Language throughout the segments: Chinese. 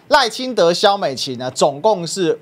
赖清德、萧美琴呢，总共是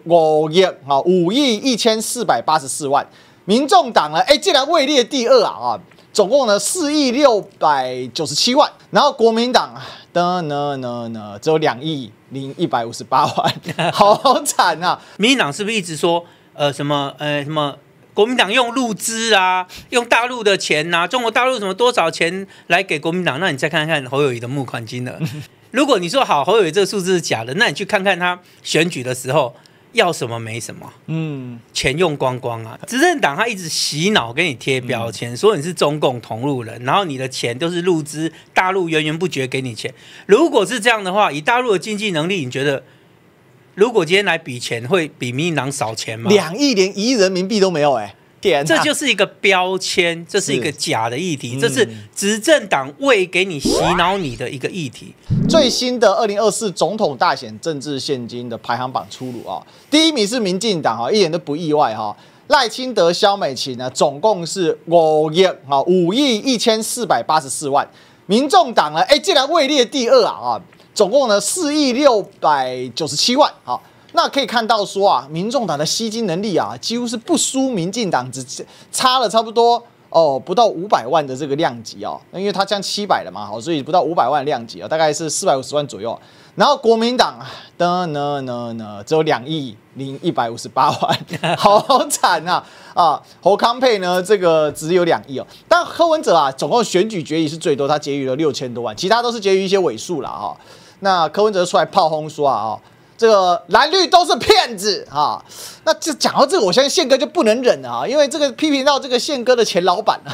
5亿1484万。民众党呢，竟然位列第2啊，总共呢4亿697万。然后国民党只有2亿0158万，好惨啊！ 民进党是不是一直说什么国民党用陆资啊，用大陆的钱啊，中国大陆什么多少钱来给国民党？那你再看看侯友宜的募款金额。如果你说好侯友宜这个数字是假的，那你去看看他选举的时候要什么没什么，钱用光光啊！执政党他一直洗脑给你贴标签，说你是中共同路人，然后你的钱都是陆资，大陆源源不绝给你钱。如果是这样的话，以大陆的经济能力，你觉得如果今天来比钱，会比民进党少钱吗 ？2亿连1亿人民币都没有这就是一个标签，这是一个假的议题，这是执政党为给你洗脑你的一个议题。 最新的2024总统大选政治现金的排行榜出炉啊，第1名是民进党一点都不意外哈。赖清德、萧美琴呢，总共是5亿1484万。民众党呢，竟然位列第2啊，总共呢4亿697万啊。那可以看到说啊，民众党的吸金能力啊，几乎是不输民进党，只差了差不多不到500万的这个量级哦，因为它将700了嘛，所以不到500万量级大概是450万左右。然后国民党只有2亿0158万，好惨啊！侯康沛呢，这个只有2亿哦。但柯文哲啊，总共选举决议是最多，他结余了6000多万，其他都是结余一些尾数啦哈。那柯文哲出来炮轰说啊，这个蓝绿都是骗子啊！那这讲到这个，我相信宪哥就不能忍了啊，因为这个批评到这个宪哥的前老板啊，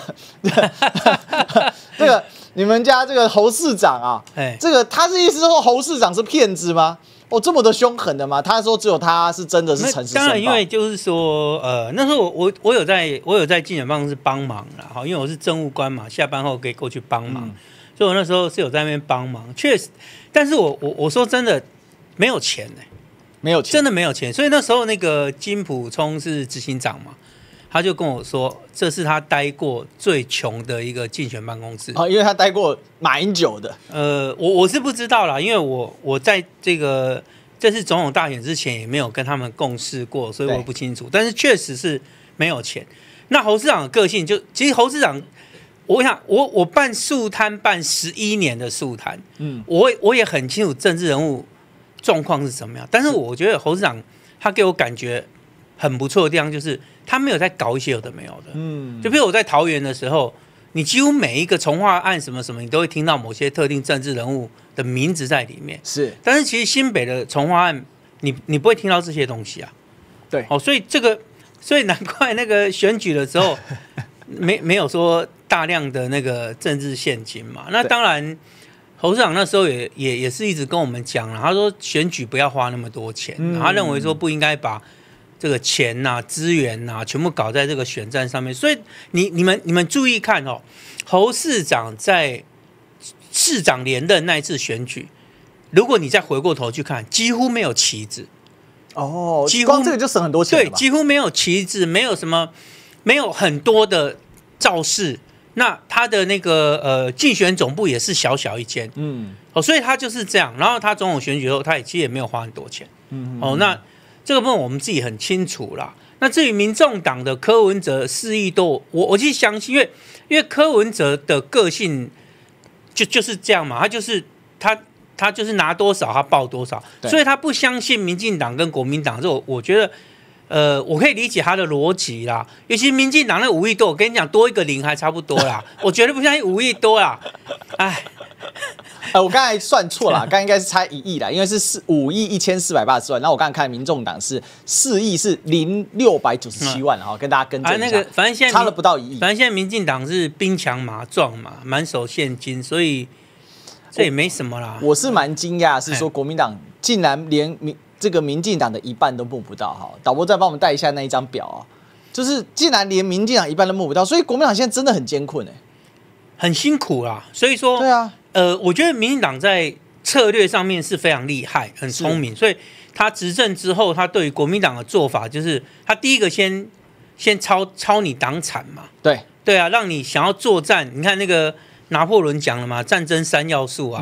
这个你们家这个侯市长啊，这个他是意思说侯市长是骗子吗？这么的凶狠的吗？他说只有他是真的是诚实申报。 当然，因为就是说，那时候我有在竞选办公室帮忙啦，哈，因为我是政务官嘛，下班后可以过去帮忙，所以我那时候是有在那边帮忙，确实，但是我说真的。没有钱没有钱， 真的没有钱。所以那时候那个金溥聪是执行长嘛，他就跟我说，这是他待过最穷的一个竞选办公室。 因为他待过马英九的。 我是不知道啦，因为我在这次总统大选之前也没有跟他们共事过，所以我不清楚。但是确实是没有钱。那侯市长的个性其实侯市长。我想，我办树摊办11年的树摊，我也很清楚政治人物状况是怎么样。但是我觉得侯市长他给我感觉很不错的地方，就是他没有在搞一些有的没有的。就比如我在桃园的时候，你几乎每一个重划案什么什么，你都会听到某些特定政治人物的名字在里面。 是， 但是其实新北的重划案，你不会听到这些东西啊。 对， 所以难怪那个选举的时候没有说。大量的那个政治现金嘛，那当然，侯市长那时候也是一直跟我们讲了，他说选举不要花那么多钱，他认为说不应该把这个钱呐、资源呐全部搞在这个选战上面。所以你们注意看哦，侯市长在市长连任那一次选举，如果你再回过头去看，几乎没有旗帜几乎光这个就省很多钱了吧。 对，几乎没有旗帜，没有很多的造势。那他的那个竞选总部也是小小一间，所以他就是这样。然后他总统选举后，他其实也没有花很多钱，那这个部分我们自己很清楚啦。那至于民众党的柯文哲4亿多，我其实相信，因为柯文哲的个性就是这样嘛，他就是拿多少他报多少，所以他不相信民进党跟国民党。这我觉得。我可以理解他的逻辑啦，尤其民进党那5亿多，我跟你讲，多一个零还差不多啦。我绝对不相信5亿多啦，哎， 我刚才算错了，刚才应该是差1亿啦，因为是5亿1480万。然后我刚才看民众党是4亿是0697万，跟大家更正一下。 反正现在差了不到1亿。 反正现在民进党是兵强马壮嘛，满手现金，所以这也没什么啦。 我是蛮惊讶，是说国民党竟然连这个民进党的一半都募不到哈，导播再帮我们带一下那一张表啊，就是竟然连民进党一半都募不到，所以国民党现在真的很艰困很辛苦啦。所以说， 对啊， 我觉得民进党在策略上面是非常厉害、很聪明，所以他执政之后，他对于国民党的做法就是他第一个先抄你党产嘛，对啊，让你想要作战。你看那个拿破仑讲了嘛，战争3要素啊，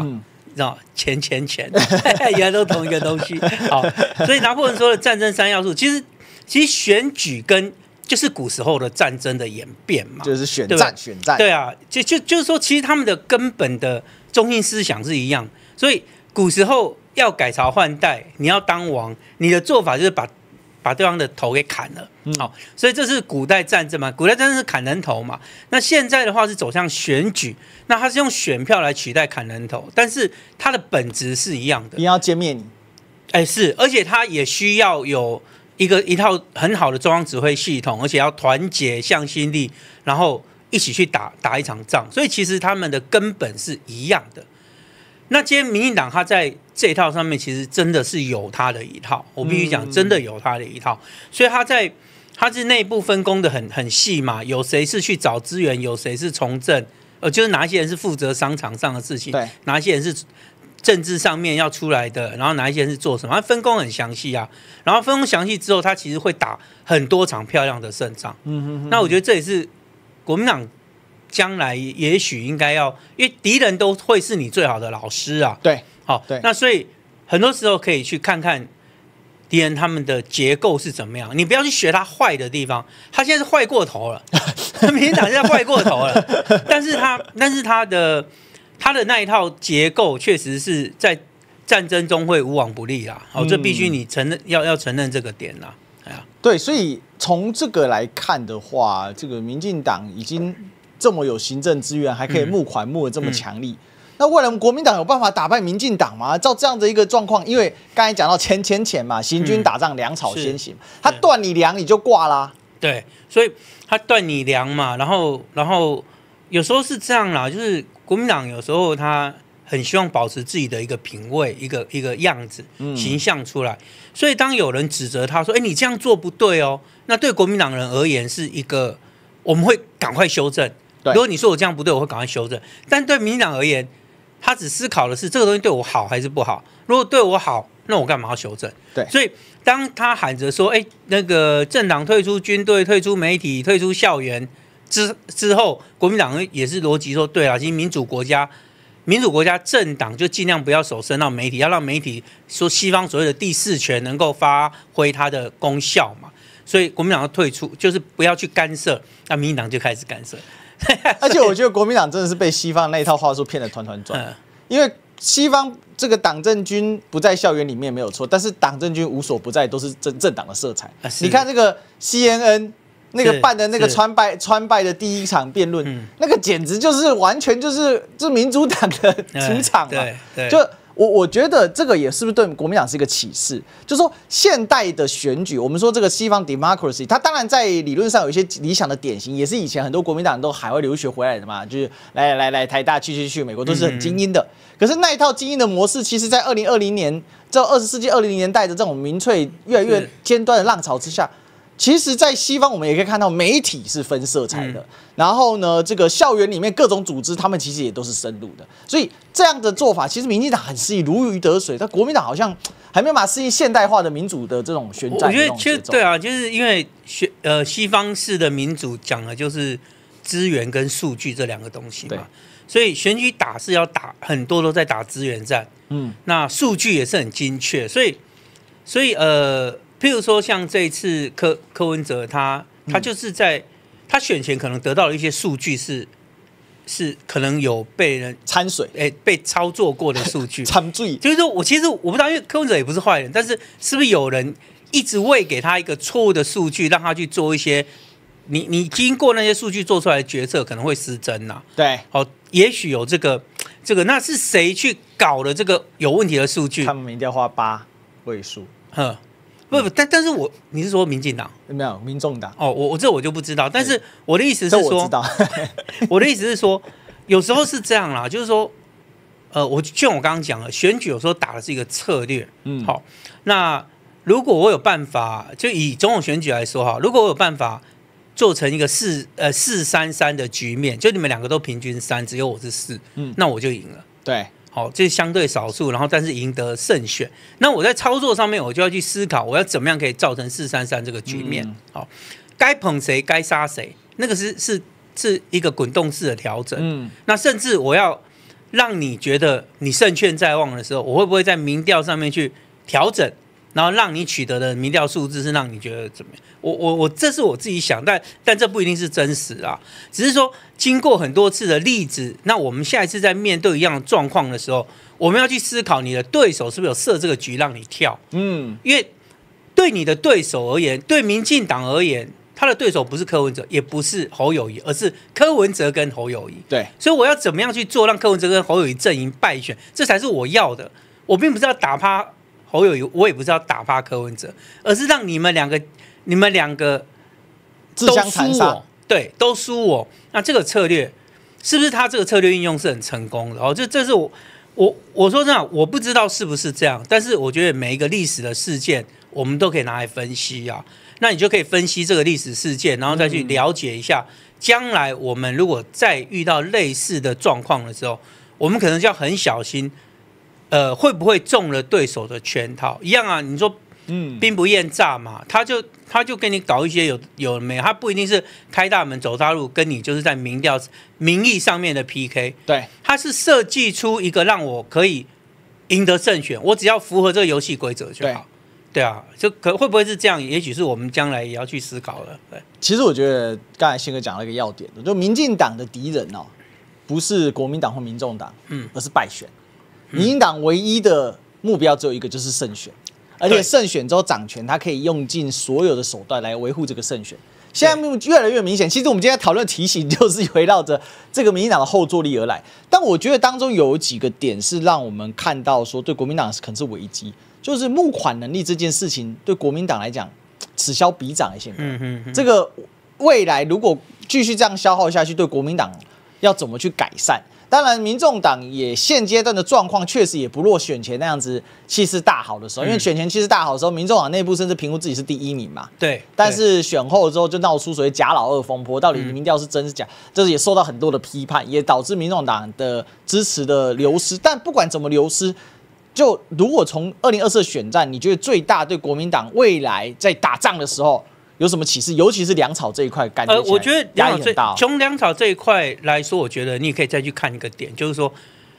知道钱，原来都同一个东西。好，所以拿破仑说的战争3要素，其实选举跟就是古时候的战争的演变嘛， 就是选战。 对啊，就是说，其实他们的根本的中心思想是一样。所以古时候要改朝换代，你要当王，你的做法就是把对方的头给砍了。好，所以这是古代战争嘛，古代战争是砍人头嘛。那现在的话是走向选举，那它是用选票来取代砍人头，但是它的本质是一样的， 你要歼灭你。 是，而且它也需要有一套很好的中央指挥系统，而且要团结向心力，然后一起去打一场仗。所以其实他们的根本是一样的。那今天民进党他在这一套上面其实真的是有他的一套，我必须讲真的有他的一套。所以他是内部分工的很细嘛，有谁是去找资源，有谁是从政，就是哪一些人是负责商场上的事情，哪一些人是政治上面要出来的，然后哪一些人是做什么，他分工很详细啊。然后分工详细之后，他其实会打很多场漂亮的胜仗。那我觉得这也是国民党将来也许应该要，因为敌人都会是你最好的老师啊。 对， 好，那所以很多时候可以去看看敌人他们的结构是怎么样，你不要去学他坏的地方，他现在是坏过头了，民进党现在坏过头了，但是他的那一套结构确实是在战争中会无往不利啦。好，这必须你承认，要承认这个点啦。 对，所以从这个来看的话，这个民进党已经这么有行政资源，还可以募款募得这么强力。那未来国民党有办法打败民进党吗？照这样的一个状况，因为刚才讲到钱嘛，行军打仗粮草先行，他断你粮你就挂啦。 对，所以他断你粮嘛，然后有时候是这样啦，就是国民党有时候他很希望保持自己的一个品味，一个样子、形象出来。所以当有人指责他说：“你这样做不对哦。”那对国民党人而言是一个，我们会赶快修正。如果你说我这样不对，我会赶快修正。但对民进党而言，他只思考的是这个东西对我好还是不好。如果对我好，那我干嘛要修正？ 对， 所以当他喊着说：“那个政党退出军队、退出媒体、退出校园之后，国民党也是逻辑说，对啊，其实民主国家政党就尽量不要手伸到媒体，要让媒体说西方所谓的第四权能够发挥它的功效嘛。所以国民党要退出，就是不要去干涉，那民进党就开始干涉。 而且我觉得国民党真的是被西方那一套话术骗得团团转，因为西方这个党政军不在校园里面没有错，但是党政军无所不在，都是政党的色彩。你看这个 CNN。那个办的那个川拜的第一场辩论，那个简直就是完全就是民主党的主场嘛。 对， 就我觉得这个也是不是对国民党是一个启示，就是说现代的选举，我们说这个西方 democracy， 它当然在理论上有一些理想的典型，也是以前很多国民党都海外留学回来的嘛，就是来台大去美国都是很精英的。可是那一套精英的模式，其实在2020年这20世纪20年代的这种民粹越来越尖端的浪潮之下。其实，在西方我们也可以看到，媒体是分色彩的。然后呢，这个校园里面各种组织，他们其实也都是深入的。所以这样的做法，其实民进党很适应，如鱼得水。但国民党好像还没有办法适应现代化的民主的这种宣战。 我觉得其实对啊，就是因为西方式的民主讲的就是资源跟数据这两个东西嘛。所以选举打是要打，很多都在打资源战。那数据也是很精确。所以譬如说，像这一次柯文哲他就是在他选前可能得到了一些数据是可能有被人掺水， 被操作过的数据， 掺水。 就是说我其实我不知道，因为柯文哲也不是坏人，但是是不是有人一直喂给他一个错误的数据，让他去做一些你经过那些数据做出来的决策可能会失真呐？ 对， 也许有这个，那是谁去搞的这个有问题的数据？ 他们民调花8位数， 不，但是你是说民进党没有民众党？ 我这我就不知道。但是我的意思是说， 我知道我的意思是说，有时候是这样啦，就是说，就像我刚刚讲了，选举有时候打的是一个策略。好，那如果我有办法，就以总统选举来说哈，如果我有办法做成一个4-3-3的局面，就你们两个都平均3，只有我是4，那我就赢了。 对。 好，这是相对少数，然后但是赢得胜选。那我在操作上面，我就要去思考，我要怎么样可以造成4-3-3这个局面。好，该捧谁，该杀谁，那个是一个滚动式的调整。那甚至我要让你觉得你胜券在望的时候，我会不会在民调上面去调整，然后让你取得的民调数字是让你觉得怎么样？我这是我自己想，但这不一定是真实啊，只是说经过很多次的例子，那我们下一次在面对一样的状况的时候，我们要去思考你的对手是不是有设这个局让你跳，因为对你的对手而言，对民进党而言。他的对手不是柯文哲，也不是侯友宜，而是柯文哲跟侯友宜。 对， 所以我要怎么样去做，让柯文哲跟侯友宜阵营败选，这才是我要的。我并不是要打趴侯友宜，我也不是要打趴柯文哲，而是让你们两个自相残杀， 对，都输我。那这个策略是不是他这个策略运用是很成功的？这是我说真的，我不知道是不是这样，但是我觉得每一个历史的事件，我们都可以拿来分析啊。那你就可以分析这个历史事件，然后再去了解一下，将来我们如果再遇到类似的状况的时候，我们可能就要很小心，会不会中了对手的圈套？一样啊，你说，兵不厌诈嘛，他就跟你搞一些有没有，他不一定是开大门走大路，跟你就是在民意上面的 PK， 对， 他是设计出一个让我可以赢得胜选，我只要符合这个游戏规则就好。对啊，就会不会是这样？也许是我们将来也要去思考了。对， 其实我觉得刚才宪哥讲了一个要点，就民进党的敌人不是国民党或民众党，而是败选。民进党唯一的目标只有一个，就是胜选，而且胜选之后掌权，他可以用尽所有的手段来维护这个胜选。现在越来越明显，其实我们今天讨论题型就是围绕着这个民进党的后坐力而来。但我觉得当中有几个点是让我们看到说，对国民党可能是危机。就是募款能力这件事情，对国民党来讲此消彼长。这个未来如果继续这样消耗下去，对国民党要怎么去改善？当然，民众党也现阶段的状况确实也不若选前那样子气势大好的时候，因为选前气势大好的时候，民众党内部甚至评估自己是第1名嘛。 对。 但是选后之后就闹出所谓假老二风波，到底民调是真是假？这也受到很多的批判，也导致民众党的支持的流失。但不管怎么流失，就如果从2024的选战，你觉得最大对国民党未来在打仗的时候有什么启示？尤其是粮草这一块，感觉我觉得压力很大。 从粮草这一块来说，我觉得你也可以再去看一个点，就是说，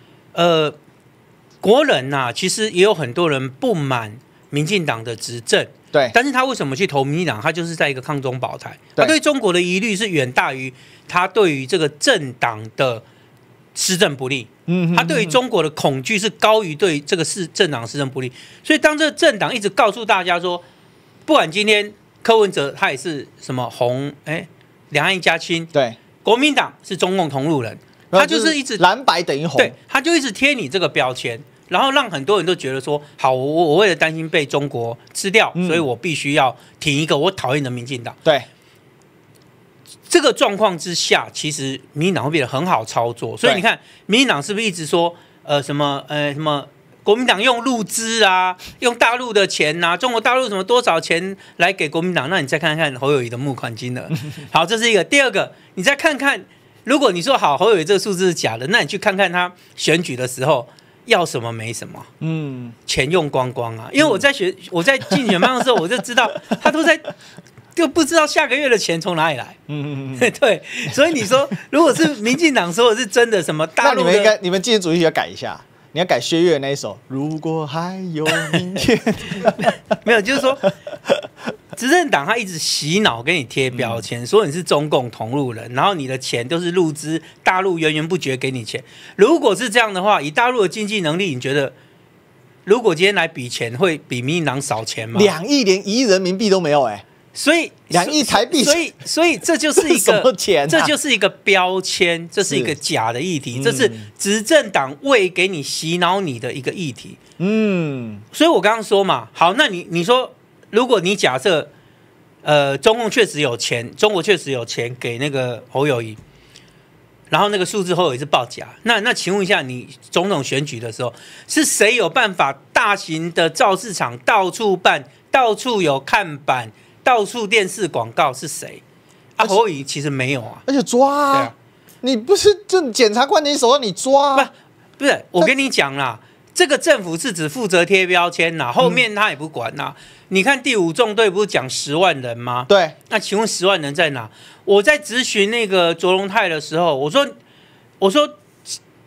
国人呐，其实也有很多人不满民进党的执政， 对， 但是他为什么去投民进党？他就是在一个抗中保台，他对中国的疑虑是远大于他对于这个政党的施政不力。他对于中国的恐惧是高于对这个政党施政不利，所以当这个政党一直告诉大家说，不管今天柯文哲他也是什么两岸一家亲， 对， 国民党是中共同路人，他就是一直蓝白等于红， 对，他就一直贴你这个标签，然后让很多人都觉得说，好，我为了担心被中国吃掉，所以我必须要挺一个我讨厌的民进党， 对。 这个状况之下，其实民进党会变得很好操作，所以你看，民进党是不是一直说，什么国民党用陆资啊，用大陆的钱啊，中国大陆什么多少钱来给国民党？那你再看看侯友宜的募款金额，好，这是一个。第二个，你再看看，如果你说好侯友宜这个数字是假的，那你去看看他选举的时候要什么没什么，钱用光光啊。因为我在竞选办的时候，我就知道他都在。就不知道下个月的钱从哪里来，对，所以你说如果是民进党说的是真的，什么大陆的， 你们竞选主题要改一下，你要改薛岳那一首，如果还有明天， 没有，就是说执政党他一直洗脑给你贴标签，说你是中共同路人，然后你的钱都是陆资，大陆源源不绝给你钱。如果是这样的话，以大陆的经济能力，你觉得如果今天来比钱，会比民进党少钱吗 ？2亿连1亿人民币都没有所以 2亿台币， 所以这就是一个什么钱这就是一个标签，这是一个假的议题，这是执政党为给你洗脑你的一个议题。所以我刚刚说嘛，好，那你说，如果你假设，中共确实有钱，中国确实有钱给那个侯友宜，然后那个数字侯友宜是报假，那请问一下，你总统选举的时候，是谁有办法大型的造市场到处办，到处有看板？到处电视广告是谁？侯友宜其实没有啊， 而且抓啊，你不是就检察官你手上你抓不是？我跟你讲啦，这个政府是只负责贴标签啦，后面他也不管啦。你看第5纵队不是讲10万人吗？ 对， 那请问10万人在哪？我在质询那个卓荣泰的时候，我说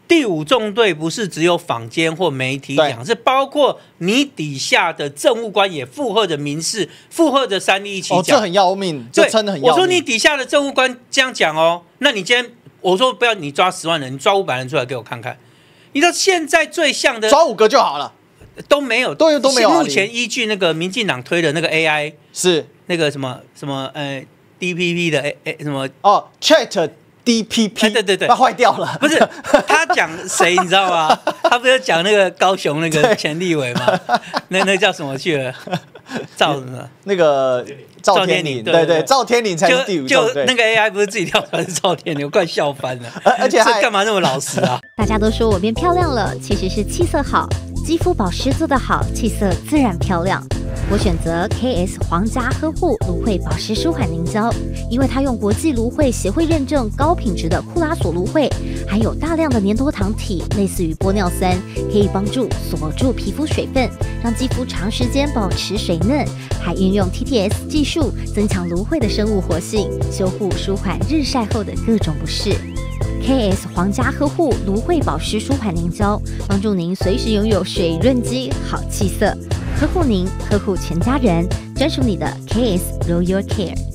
第5纵队不是只有坊间或媒体讲，是包括你底下的政务官也附和着民事，附和着3立一起讲。 这很要命，这真的很要命。 我说你底下的政务官这样讲哦，那你今天我说不要你抓10万人，你抓500人出来给我看看。你知道现在最像的抓5个就好了， 都没有， 都没有。 目前依据那个民进党推的那个 AI 是那个什么DPP 的什么 Chat。DPP 对， 它坏掉了。 不是他讲谁你知道吗？他不是讲那个高雄那个前立委吗？那叫什么去了？赵什么？ 那个赵天麟，对，赵天麟才是第5纵队。 就那个 AI 不是自己跳出来是赵天麟，我快笑翻了。 而且这干嘛那么老实啊？ 大家都说我变漂亮了，其实是气色好，肌肤保湿做得好，气色自然漂亮。我选择 KS 皇家呵护芦荟保湿舒缓凝胶，因为它用国际芦荟协会认证高品质的库拉索芦荟，含有大量的粘多糖体，类似于玻尿酸，可以帮助锁住皮肤水分，让肌肤长时间保持水嫩，还运用 TTS 技术增强芦荟的生物活性，修护舒缓日晒后的各种不适。KS 皇家呵护芦荟保湿舒缓凝胶，帮助您随时拥有水润肌好气色，呵护您，呵护全家人，专属你的 KS Royal Care。